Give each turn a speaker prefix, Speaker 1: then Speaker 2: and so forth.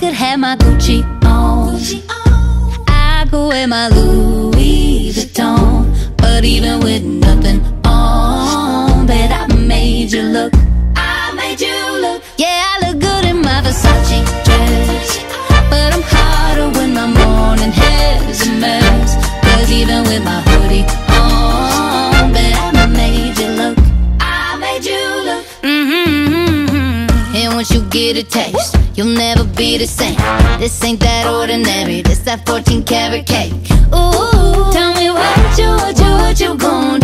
Speaker 1: could have my Gucci on, I could wear my Louis Vuitton. But even with nothing on, bet I made you look. I made you look. Yeah, I look good in my Versace dress, but I'm hotter when my morning hair's a mess. Cause even with my hoodie on, bet I made you look. I made you look. And once you get a taste, you'll never be the same. This ain't that ordinary, this that 14 karat cake. Ooh, tell me what you gon'